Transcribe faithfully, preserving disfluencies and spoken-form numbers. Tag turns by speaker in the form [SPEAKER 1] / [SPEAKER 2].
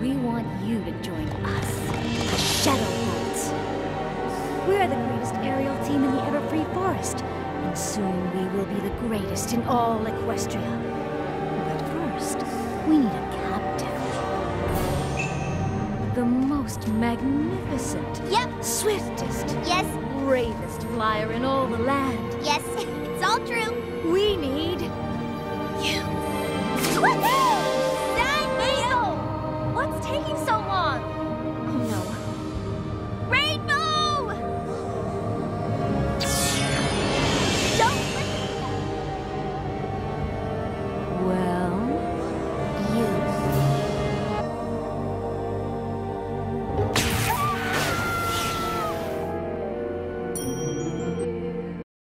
[SPEAKER 1] We want you to join us, the Shadowbolts. We're the greatest aerial team in the Everfree Forest, and soon we will be the greatest in all Equestria. But first, we need a captain. The most magnificent,
[SPEAKER 2] Yep.
[SPEAKER 1] swiftest,
[SPEAKER 2] Yes.
[SPEAKER 1] bravest flyer in all the land.
[SPEAKER 2] Yes, it's all true.